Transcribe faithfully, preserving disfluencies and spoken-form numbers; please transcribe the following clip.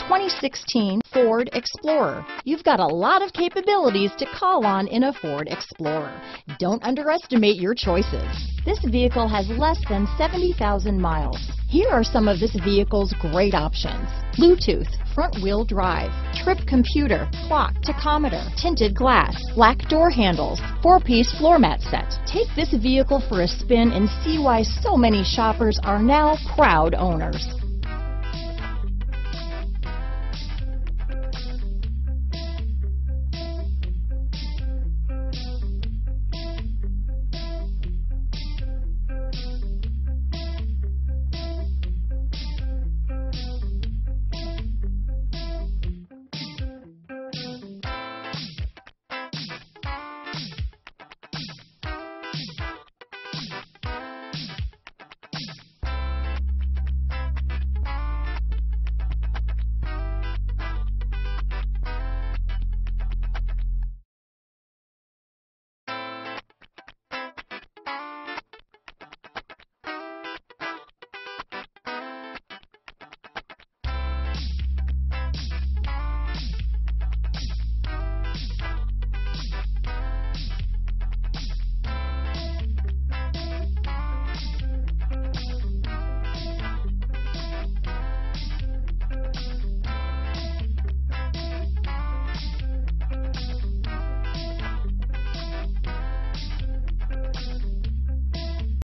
twenty sixteen Ford Explorer. You've got a lot of capabilities to call on in a Ford Explorer. Don't underestimate your choices. This vehicle has less than seventy thousand miles. Here are some of this vehicle's great options: Bluetooth, front-wheel drive, trip computer, clock, tachometer, tinted glass, black door handles, four-piece floor mat set. Take this vehicle for a spin and see why so many shoppers are now proud owners.